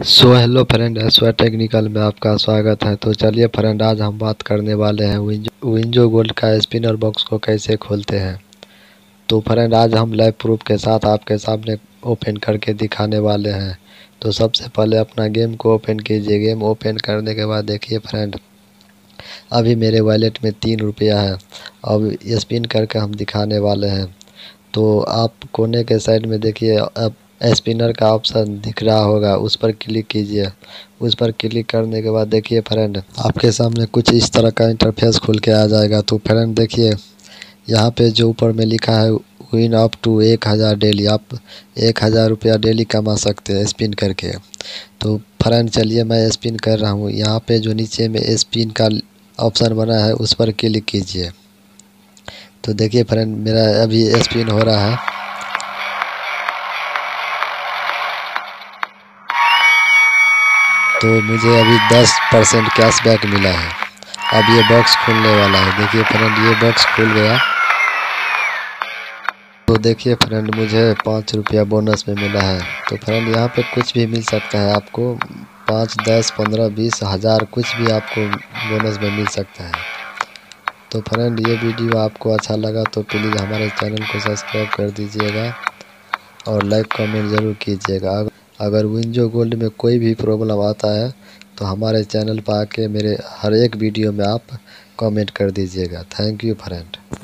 सो hello friend, SY technical में आपका स्वागत है। तो चलिए फ्रेंड, आज हम बात करने वाले हैं विंजो गोल्ड का स्पिनर बॉक्स को कैसे खोलते हैं। तो फ्रेंड, आज हम लाइव प्रूफ के साथ आपके सामने ओपन करके दिखाने वाले हैं। तो सबसे पहले अपना गेम को ओपन कीजिए। गेम ओपन करने के बाद देखिए फ्रेंड, अभी मेरे वॉलेट में 3 रुपया है। अब स्पिन करके हम दिखाने वाले हैं। तो आप कोने के साइड में देखिए, अब स्पिनर का ऑप्शन दिख रहा होगा, उस पर क्लिक कीजिए। उस पर क्लिक करने के बाद देखिए फ्रेंड, आपके सामने कुछ इस तरह का इंटरफेस खुल के आ जाएगा। तो फ्रेंड देखिए, यहाँ पे जो ऊपर में लिखा है विन अप टू 1000 डेली, आप 1000 रुपया डेली कमा सकते हैं स्पिन करके। तो फ्रेंड चलिए, मैं स्पिन कर रहा हूँ। यहाँ पे जो नीचे में स्पिन का ऑप्शन बना है, उस पर क्लिक कीजिए। तो देखिए फ्रेंड, मेरा अभी स्पिन हो रहा है। तो मुझे अभी 10% कैशबैक मिला है। अब ये बॉक्स खुलने वाला है। देखिए फ्रेंड, ये बॉक्स खुल गया। तो देखिए फ्रेंड, मुझे 5 रुपया बोनस में मिला है। तो फ्रेंड, यहाँ पे कुछ भी मिल सकता है आपको, 5, 10, 15, 20 हज़ार, कुछ भी आपको बोनस में मिल सकता है। तो फ्रेंड, ये वीडियो आपको अच्छा लगा तो प्लीज़ हमारे चैनल को सब्सक्राइब कर दीजिएगा और लाइक कमेंट ज़रूर कीजिएगा। अगर विंजो गोल्ड में कोई भी प्रॉब्लम आता है तो हमारे चैनल पर आके मेरे हर एक वीडियो में आप कमेंट कर दीजिएगा। Thank you friend.